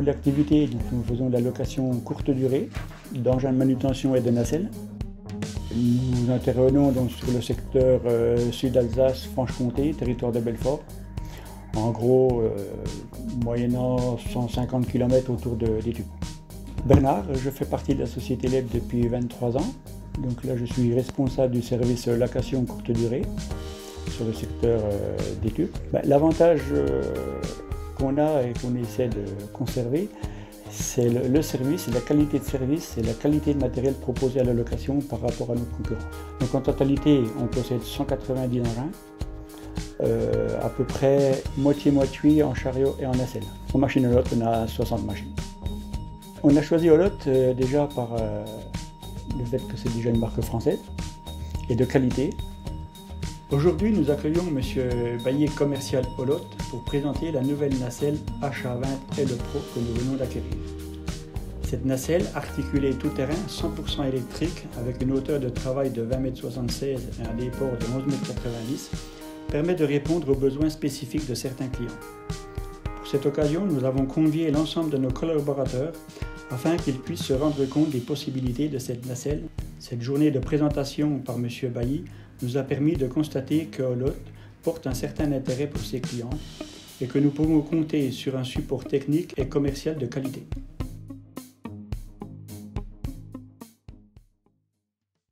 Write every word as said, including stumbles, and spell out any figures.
pôle d'activité, nous faisons de la location courte durée d'engins de manutention et de nacelles. Nous intervenons donc sur le secteur euh, Sud-Alsace, Franche-Comté, territoire de Belfort. En gros, euh, moyennant cent cinquante kilomètres autour de, des tubes. Bernard, je fais partie de la société L E B depuis vingt-trois ans. Donc là, je suis responsable du service location courte durée sur le secteur euh, des tubes. Ben, l'avantage euh, qu'on a et qu'on essaie de conserver, c'est le, le service, la qualité de service et la qualité de matériel proposé à la location par rapport à nos concurrents. Donc en totalité, on possède cent quatre-vingt-dix engins, euh, à peu près moitié-moitié en chariot et en nacelle. En machine Olot, on a soixante machines. On a choisi Olot euh, déjà par euh, le fait que c'est déjà une marque française et de qualité. Aujourd'hui, nous accueillons M. Bailly, commercial Olot, pour présenter la nouvelle nacelle H A vingt L E Pro que nous venons d'acquérir. Cette nacelle, articulée tout-terrain, cent pour cent électrique, avec une hauteur de travail de vingt mètres soixante-seize et un déport de onze mètres quatre-vingt-dix, permet de répondre aux besoins spécifiques de certains clients. Pour cette occasion, nous avons convié l'ensemble de nos collaborateurs afin qu'ils puissent se rendre compte des possibilités de cette nacelle. Cette journée de présentation par M. Bailly nous a permis de constater que Olot porte un certain intérêt pour ses clients et que nous pouvons compter sur un support technique et commercial de qualité.